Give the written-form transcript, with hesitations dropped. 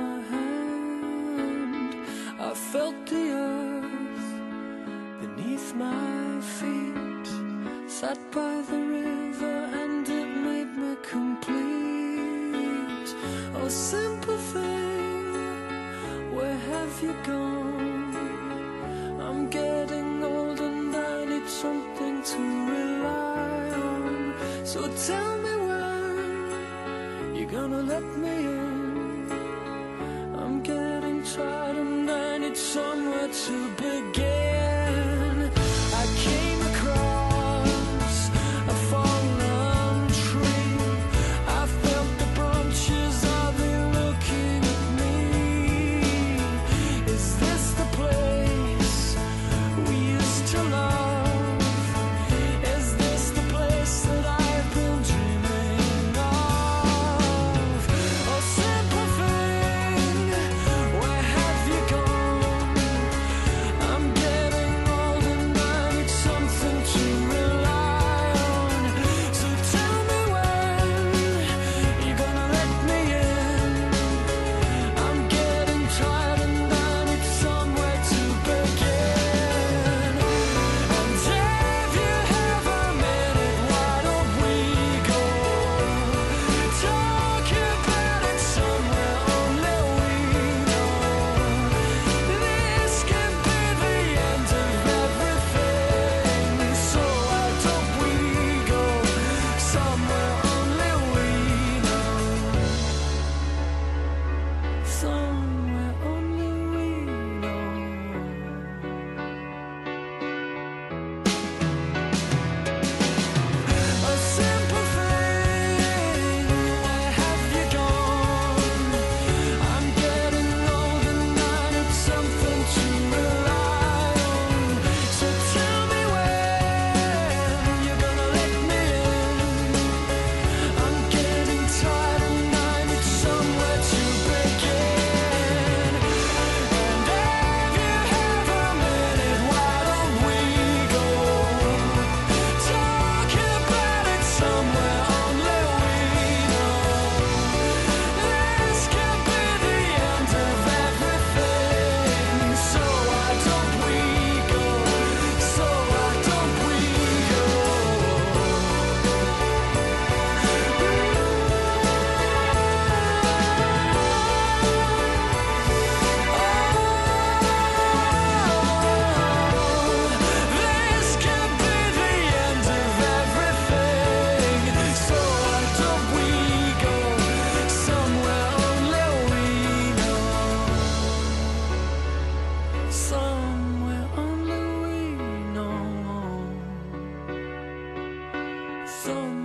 my hand. I felt the earth beneath my feet, sat by the river and it made me complete. Oh, simple thing, where have you gone? I'm getting old and I need something to rely on. So tell me when you're gonna let me in. I'm getting tired and I need somewhere to begin. I came across a fallen tree. I felt the branches of it looking at me. Is this the place we used to love? Is this the place that I've been dreaming of? Oh, simple thing, where have you gone? I'm getting old and I need something to rely on. So tell me when you're gonna let me in. I'm getting tired and I need somewhere to begin. And if you have a minute, why don't we go talk about it somewhere only we know? This can be the end of everything. So why don't we go somewhere only we know? Somewhere only we know. A simple thing, where have you gone? I'm getting old and I need something to rely on. So tell me when you're gonna let me in. I'm getting tired and I need somewhere to begin. And if you have a minute, why don't we go talk about it somewhere only we know? This can be the end of everything. So why don't we go? So why don't we go? This can be the end of everything. So why don't we go somewhere only we know? Somewhere only we know.